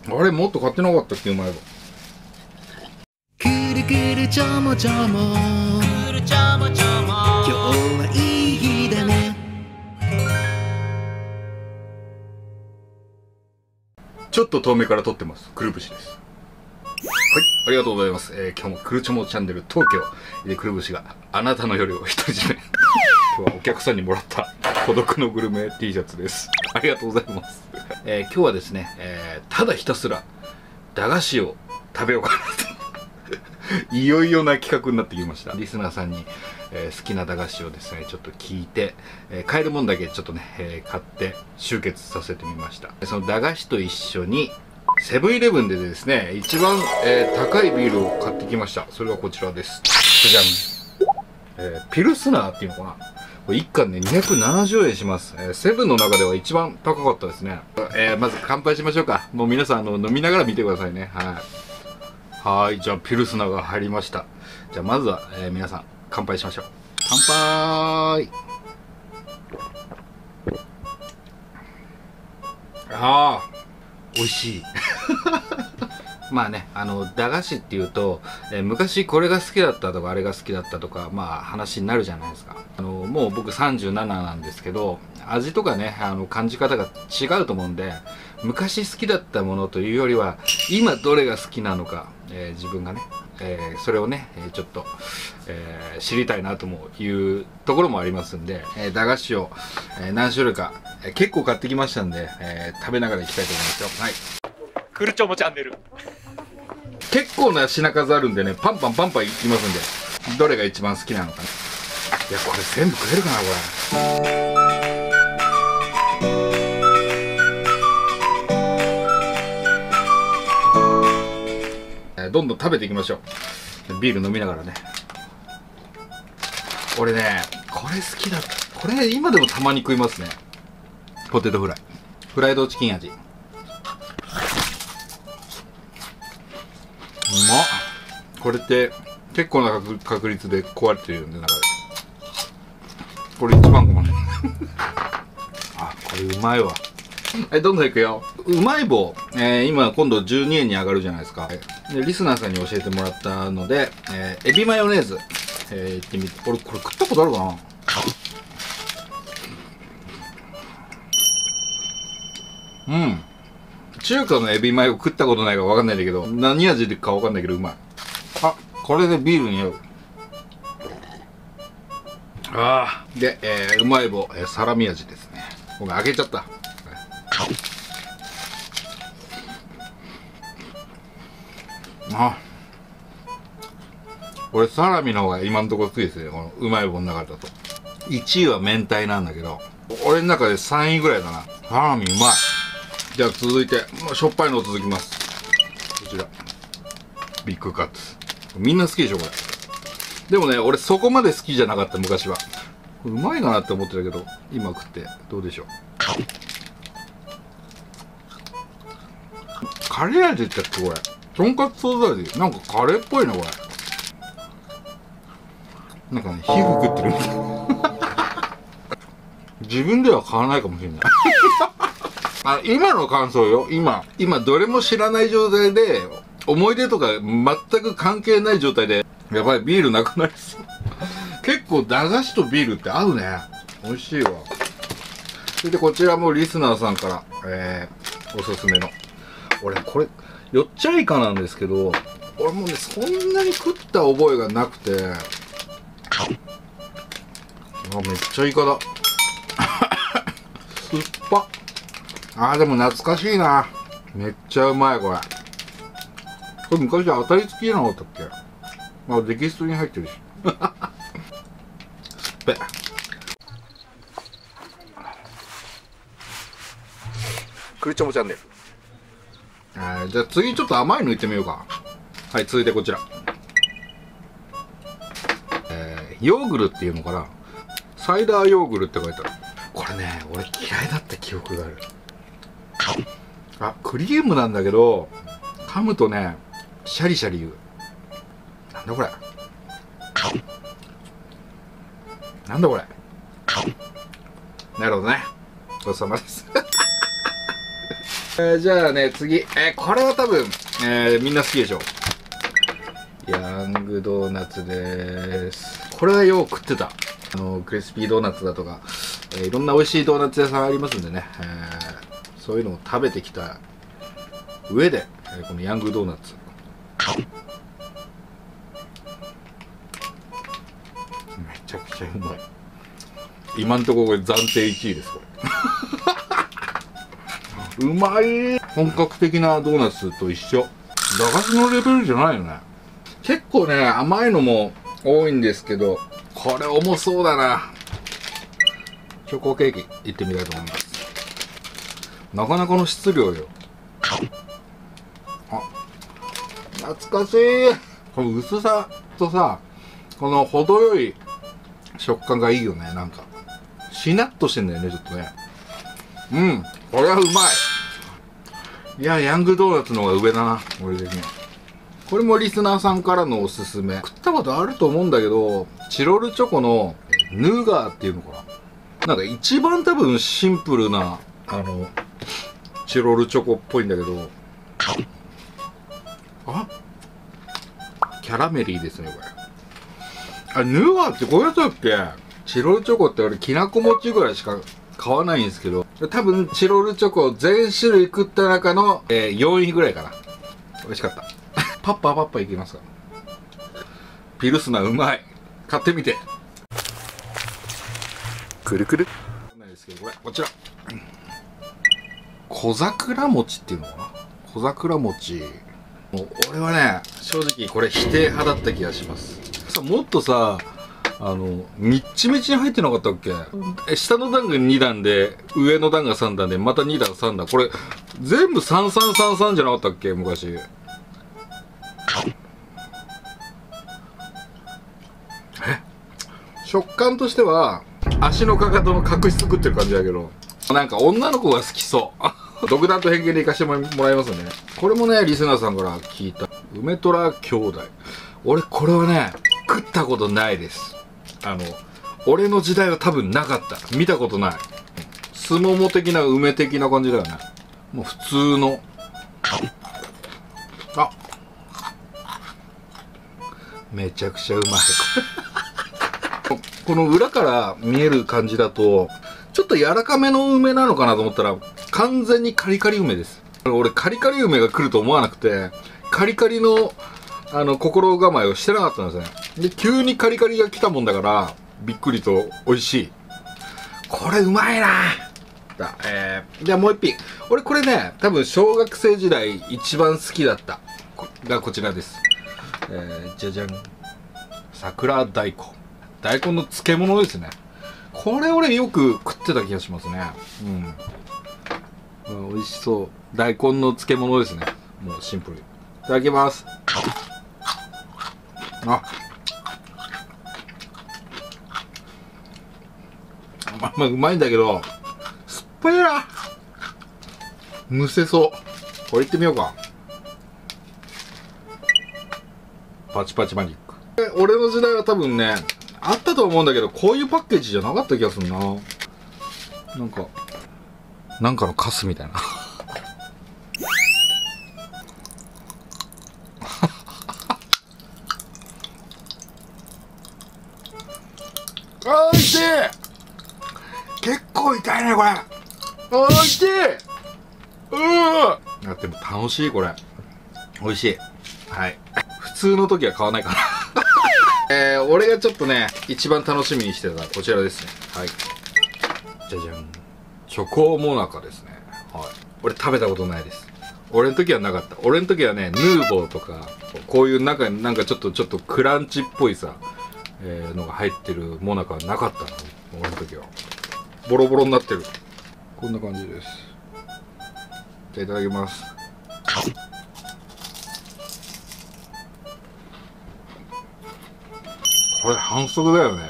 あれもっと買ってなかったっけ、うまい棒。 くるくるちょもちょもくるちょもちょも今日はいい日だね。 ちょっと遠目から撮ってます。くるぶしです。はい、ありがとうございます。今日もくるちょもチャンネル東京でくるぶしがあなたの夜を独り占め。今日はお客さんにもらった孤独のグルメ T シャツです。ありがとうございます。今日はですね、ただひたすら駄菓子を食べようかなといよいよな企画になってきました。リスナーさんに、好きな駄菓子をですねちょっと聞いて、買えるもんだけちょっとね、買って集結させてみました。その駄菓子と一緒にセブンイレブンでですね一番、高いビールを買ってきました。それはこちらです。じゃん、ピルスナーっていうのかな、これ1缶ね270円します。セブンの中では一番高かったですね。まず乾杯しましょうか。もう皆さん飲みながら見てくださいね。はい、じゃあピルスナーが入りました。じゃあまずは、皆さん乾杯しましょう。乾杯。ああ、美味しい。まあね、駄菓子っていうと、昔これが好きだったとかあれが好きだったとか、まあ話になるじゃないですか。もう僕37なんですけど、味とかね、感じ方が違うと思うんで、昔好きだったものというよりは、今どれが好きなのか、自分がね、それをね、ちょっと、知りたいなというところもありますんで、駄菓子を、何種類か、結構買ってきましたんで、食べながらいきたいと思いますよ。はい。 くるちょもチャンネル。 結構な品数あるんでね、パンパンパンパンいきますんで、どれが一番好きなのかね。いや、これ全部食えるかな、これ。どんどん食べていきましょう。ビール飲みながらね。俺ね、これ好きだ。これ今でもたまに食いますね。ポテトフライ。フライドチキン味。うまっ。これって結構な確率で壊れてるんで、中で。これ一番かもね。あ、これうまいわ。はい、どんどんいくよ。うまい棒、今度12円に上がるじゃないですか。でリスナーさんに教えてもらったので、エビマヨネーズ、いってみて。俺これ食ったことあるかな。うん。中華のエビマヨ食ったことないから分かんないんだけど、何味でか分かんないけどうまい。あ、これでビールに合う。ああ。で、うまい棒、サラミ味ですね。ごめん、開けちゃった。あ、俺サラミの方が今のところ好きですね。このうまい棒の中だと1位は明太なんだけど、俺の中で3位ぐらいだな。サラミうまい。じゃあ続いて、しょっぱいの続きます。こちらビッグカツ。みんな好きでしょこれ。でもね、俺そこまで好きじゃなかった昔は。これうまいかなって思ってたけど、今食ってどうでしょう。カレー味ってこれとんかつソース味、なんかカレーっぽいなこれ。なんかね、皮膚食ってるみたい。自分では買わないかもしれない。あ、今の感想よ。今どれも知らない状態で、思い出とか全く関係ない状態で、やばい、ビールなくなりそう。結構駄菓子とビールって合うね。美味しいわ。それでこちらもリスナーさんから、おすすめの。俺これよっちゃいかなんですけど、俺もねそんなに食った覚えがなくて。あ、めっちゃイカだ。酸っぱ。あー、でも懐かしいな。めっちゃうまいこれ。これ昔当たり付きじゃなかったっけ。あ、デキストに入ってるし。酸っぱい。くるちょもチャンネル。じゃあ次ちょっと甘いのいってみようか。はい、続いてこちら。ヨーグルっていうのかな。サイダーヨーグルって書いてある。これね、俺嫌いだった記憶がある。あ、クリームなんだけど、噛むとね、シャリシャリ言う。なんだこれ。なんだこれ。なるほどね。ごちそうさまです。 じゃあね、次。これは多分、みんな好きでしょ。ヤングドーナツです。これはよく食ってた。クリスピードーナツだとか、いろんな美味しいドーナツ屋さんありますんでね。そういうのを食べてきた上で、このヤングドーナツ。めちゃくちゃうまい。今んところこれ暫定1位です、これ。うまい。本格的なドーナツと一緒。駄菓子のレベルじゃないよね。結構ね、甘いのも多いんですけど、これ重そうだな。チョコケーキいってみたいと思います。なかなかの質量よ。あ、懐かしい。この薄さとさ、この程よい食感がいいよね。なんかしなっとしてんだよね、ちょっとね。うん、これはうまい。いや、ヤングドーナツの方が上だな、俺的に。これもリスナーさんからのおすすめ。食ったことあると思うんだけど、チロルチョコのヌガーっていうのかな。なんか一番多分シンプルなチロルチョコっぽいんだけど、あ、キャラメリーですね、これ。あ、ヌガーってこういうやつだっけ？チロルチョコって俺きなこ餅ぐらいしか買わないんですけど、多分チロルチョコ全種類食った中の、4位ぐらいかな。美味しかった。パッパパッパいきますか。ピルスナーうまい。買ってみて。くるくるないですけど、こちら小桜餅っていうのかな。小桜餅、もう俺はね、正直これ否定派だった気がします。もっとさ、みっちみちに入ってなかったっけ？下の段が2段で上の段が3段でまた2段3段、これ全部3333じゃなかったっけ昔。食感としては足のかかとの角質食ってる感じだけど、なんか女の子が好きそう独断と偏見でいかしてもらいますね。これもね、リスナーさんから聞いた梅虎兄弟。俺これはね、食ったことないです。俺の時代は多分なかった。見たことない。すもも的な梅的な感じだよね。もう普通の。あ、めちゃくちゃうまいこの裏から見える感じだとちょっと柔らかめの梅なのかなと思ったら完全にカリカリ梅です。俺カリカリ梅が来ると思わなくて、カリカリの心構えをしてなかったんですね。で急にカリカリが来たもんだからびっくりと美味しい。これうまいな。じゃあもう一品。俺これね、多分小学生時代一番好きだったがこちらです。じゃじゃん、桜大根。大根の漬物ですね。これ俺よく食ってた気がしますね。うん、美味しそう。大根の漬物ですね。もうシンプル。いただきます。あ、まあうまいんだけど酸っぱいな。むせそう。これいってみようか。パチパチマジック。俺の時代は多分ねあったと思うんだけど、こういうパッケージじゃなかった気がするな。なんかのカスみたいなおいしい。結構痛いねこれ。おいしい。だっても楽しいこれ。おいしい。はい。普通の時は買わないかな俺がちょっとね一番楽しみにしてたこちらですね。はい。じゃじゃん。チョコモナカですね。はい。俺食べたことないです。俺の時はなかった。俺の時はね、ヌーボーとかこういう中になんかちょっとクランチっぽいさ、のが入ってるモナカはなかったの。俺の時はボロボロになってる。こんな感じです。じゃあいただきます。これ反則だよね。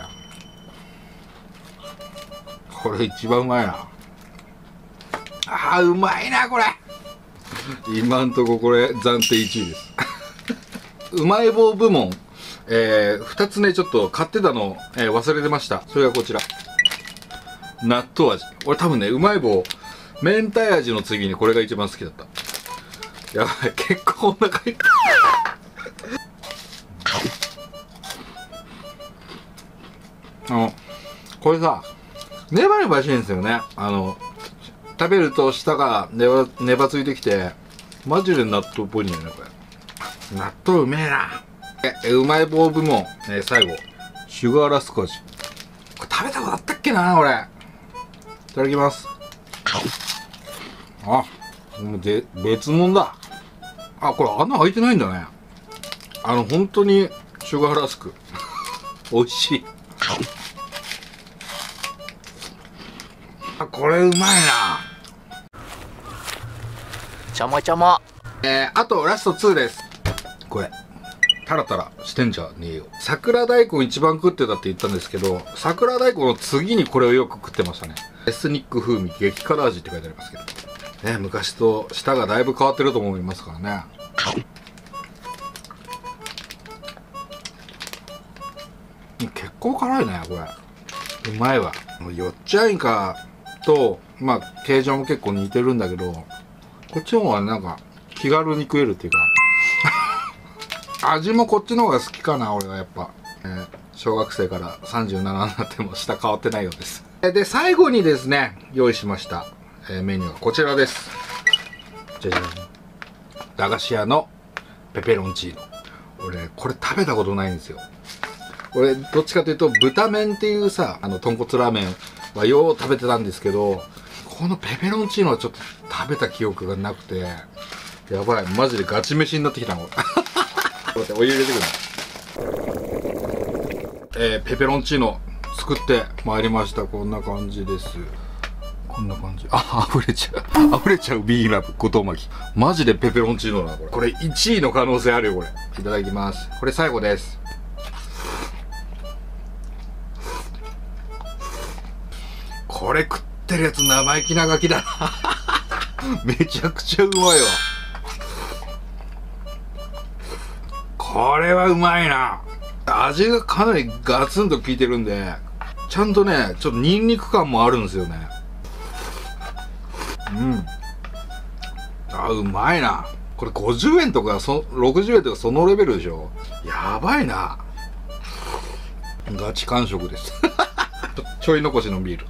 これ一番うまいな。あーうまいなこれ。今んとここれ暫定1位ですうまい棒部門、2つねちょっと買ってたの、忘れてました。それがこちら納豆味。俺多分ねうまい棒明太味の次にこれが一番好きだった。やばい、結構お腹いっこれさ、ネバネバしいんですよね。食べると舌がネバついてきて、マジで納豆っぽいんだよね、これ。納豆うめえな。うまい棒部門、最後、シュガーラスク味。これ食べたことあったっけな、俺。いただきます。あ、もう別物だ。あ、これ穴開いてないんだね。本当にシュガーラスク。美味しい。あ、これうまいな。 ちょもちょも。 あとラスト2です。これタラタラしてんじゃねえよ。桜大根一番食ってたって言ったんですけど、桜大根の次にこれをよく食ってましたね。エスニック風味激辛味って書いてありますけどね、昔と舌がだいぶ変わってると思いますからね。結構辛いね、これ。うまいわ。よっちゃんイカとまあ形状も結構似てるんだけど、こっちの方がなんか気軽に食えるっていうか味もこっちの方が好きかな、俺はやっぱ。小学生から37になっても舌変わってないようです。で、最後にですね、用意しました、メニューがこちらです。じゃじゃん。駄菓子屋のペペロンチーノ。俺、これ食べたことないんですよ。俺、どっちかというと、豚麺っていうさ、豚骨ラーメンはよう食べてたんですけど、このペペロンチーノはちょっと食べた記憶がなくて、やばい、マジでガチ飯になってきたの。お湯入れてくる。ペペロンチーノ作ってまいりました。こんな感じです。こんな感じ。あ、溢れちゃうビーラブ後藤巻き。マジでペペロンチーノだな、これ。これ1位の可能性あるよ、これ。いただきます。これ最後です。これ食ってるやつ生意気なガキだな。めちゃくちゃうまいわ。これはうまいな。味がかなりガツンと効いてるんで、ちゃんとね、ちょっとニンニク感もあるんですよね。うん。あ、うまいな。これ50円とか60円とかそのレベルでしょ。やばいな。ガチ完食です。ちょい残しのビール。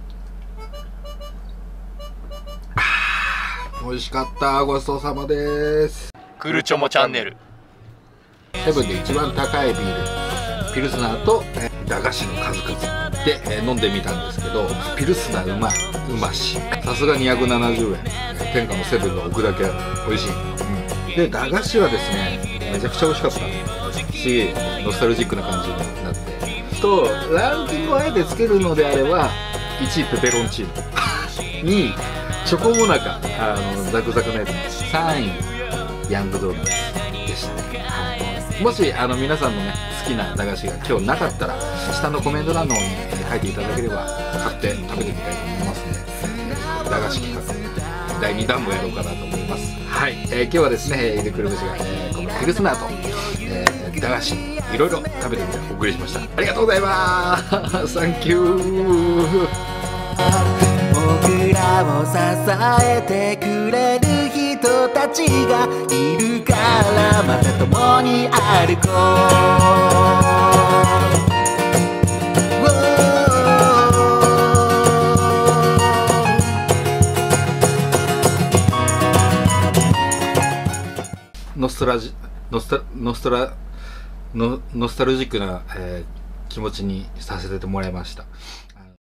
美味しかった。ごちそうさまです。 クルチョモチャンネル。 セブンで一番高いビール、ピルスナーと駄菓子の数々で飲んでみたんですけど、ピルスナーうまし、さすが270円。天下のセブンの置くだけ美味しい。で、駄菓子はですね、めちゃくちゃ美味しかったし、ノスタルジックな感じになってと、ランキングをあえてつけるのであれば、1位ペペロンチーノ、2位チョコモナカ、ザクザクのやつ、3位ヤングドーナツでしたね。もし皆さんのね好きな駄菓子が今日なかったら、下のコメント欄の方に書いていただければ買って食べてみたいと思いますので、駄菓子企画第2弾もやろうかなと思います。はい、今日はですね、イルクルブシが、このピルスナーと、駄菓子いろいろ食べてみてお送りしました。ありがとうございます。サンキュー。 僕らを支えてくれる人たちがいるから、また共に歩こう。ノスタルジックな、気持ちにさせてもらいました。